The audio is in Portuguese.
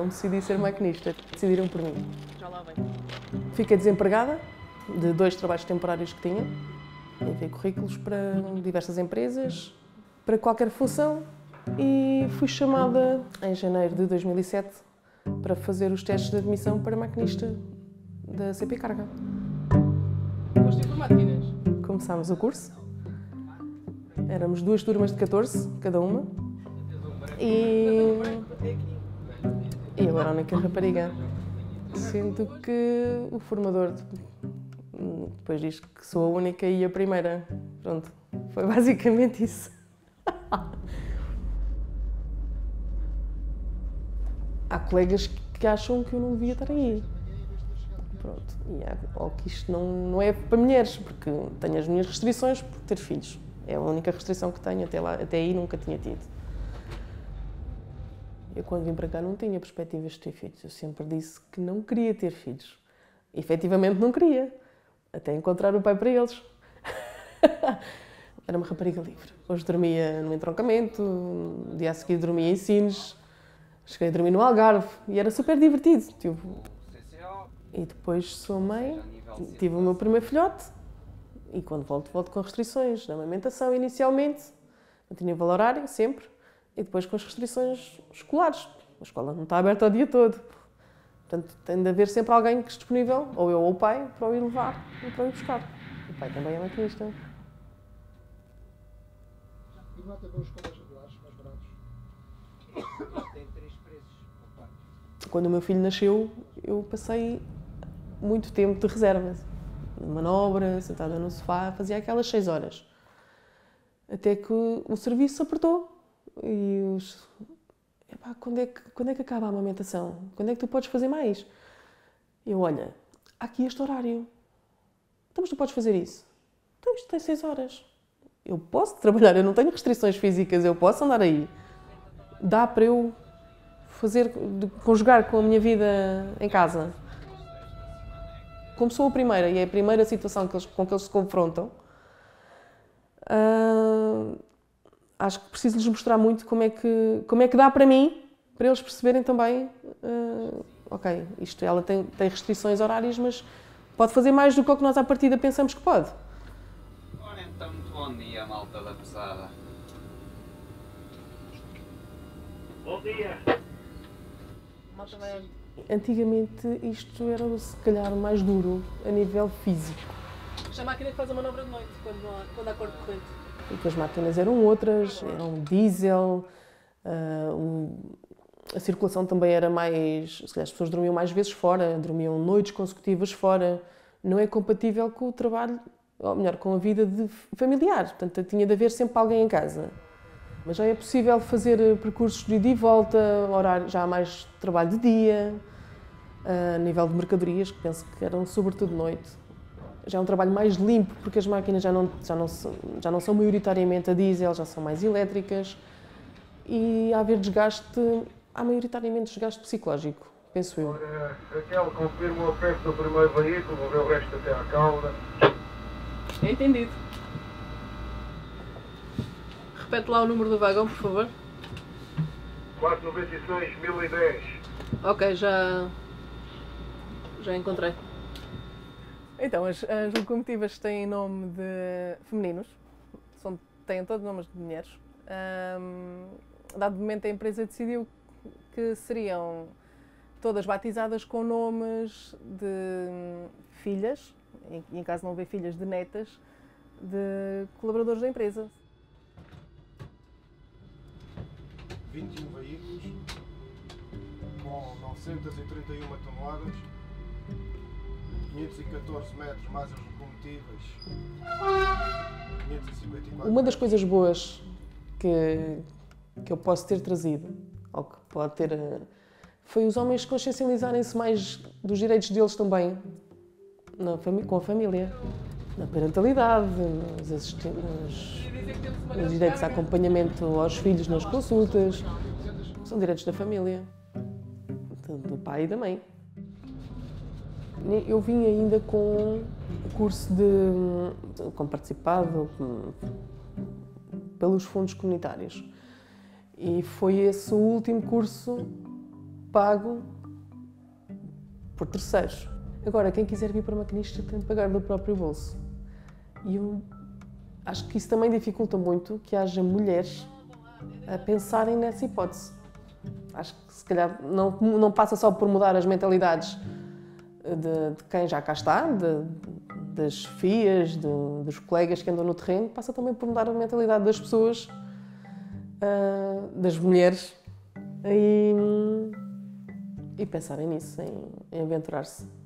decidi ser maquinista. Decidiram por mim. Já lá vem. Fiquei desempregada de 2 trabalhos temporários que tinha. Enviei currículos para diversas empresas, para qualquer função, e fui chamada em janeiro de 2007 para fazer os testes de admissão para maquinista da CP Carga. Foste por máquinas? Começámos o curso. Éramos 2 turmas de 14, cada uma. E agora a única rapariga. Sinto que o formador depois diz que sou a única e a primeira. Pronto, foi basicamente isso. Há colegas que acham que eu não devia estar aí. Pronto, ou que isto não é para mulheres, porque tenho as minhas restrições por ter filhos. É a única restrição que tenho, até aí nunca tinha tido. Eu quando vim para cá não tinha perspectivas de ter filhos, eu sempre disse que não queria ter filhos. E, efetivamente não queria, até encontrar o pai para eles. Era uma rapariga livre. Hoje dormia no entroncamento, no dia a seguir dormia em Sines, cheguei a dormir no Algarve e era super divertido. E depois sou mãe, tive o meu primeiro filhote e quando volto com restrições na amamentação inicialmente, mantinha o horário sempre, e depois com as restrições escolares. A escola não está aberta o dia todo. Portanto, tem de haver sempre alguém que esteja disponível, ou eu ou o pai, para o ir levar e para o ir buscar. O pai também é maquinista. E nota com os colegas regulares mais baratos? Tem 3 preços. Quando o meu filho nasceu, eu passei muito tempo de reserva. De manobra, sentada no sofá, fazia aquelas 6 horas. Até que o serviço apertou. E quando é que acaba a amamentação? Quando é que tu podes fazer mais? Eu, olha, há aqui este horário. Então, mas tu podes fazer isso? Então, isto tem 6 horas. Eu posso trabalhar, eu não tenho restrições físicas, eu posso andar aí. Dá para eu conjugar com a minha vida em casa. Como sou a primeira, e é a primeira situação com que eles se confrontam, acho que preciso lhes mostrar muito como é que dá para mim, para eles perceberem também, ok, ela tem restrições horárias, mas pode fazer mais do que o que nós à partida pensamos que pode. Ora então, muito bom dia, malta da pesada. Bom dia! Malta vai... Antigamente isto era se calhar mais duro a nível físico. Isto é a máquina que faz a manobra de noite, quando há corte corrente. Porque as máquinas eram outras, eram diesel, a circulação também era mais... Se calhar as pessoas dormiam mais vezes fora, dormiam noites consecutivas fora. Não é compatível com o trabalho, ou melhor, com a vida familiar. Portanto, tinha de haver sempre alguém em casa. Mas já é possível fazer percursos de ida e volta, horário, já há mais trabalho de dia, a nível de mercadorias, que penso que eram sobretudo de noite. Já é um trabalho mais limpo, porque as máquinas já não são maioritariamente a diesel, já são mais elétricas. E há maioritariamente desgaste psicológico, penso eu. Ora, Raquel, confirma o preço do primeiro veículo, vou ver o resto até à cauda. É entendido. Repete lá o número do vagão, por favor. 496, 1010. Ok, já encontrei. Então, as locomotivas têm nome de femininos, têm todos nomes de mulheres. Dado momento, a empresa decidiu que seriam todas batizadas com nomes de filhas, e em caso não houver filhas, de netas, de colaboradores da empresa. 21 veículos, com 931 toneladas, 514 metros mais as locomotivas, 554. Uma das coisas boas que eu posso ter trazido, ou que pode ter, foi os homens consciencializarem-se mais dos direitos deles também, com a família, na parentalidade, nos direitos de acompanhamento aos filhos nas consultas. São direitos da família, do pai e da mãe. Eu vim ainda com o curso com participado pelos fundos comunitários. E foi esse o último curso pago por terceiros. Agora, quem quiser vir para maquinista tem de pagar do próprio bolso. E eu acho que isso também dificulta muito que haja mulheres a pensarem nessa hipótese. Acho que se calhar não passa só por mudar as mentalidades de quem já cá está, das FIAs, dos colegas que andam no terreno, passa também por mudar a mentalidade das pessoas, das mulheres, e pensarem nisso, em aventurar-se.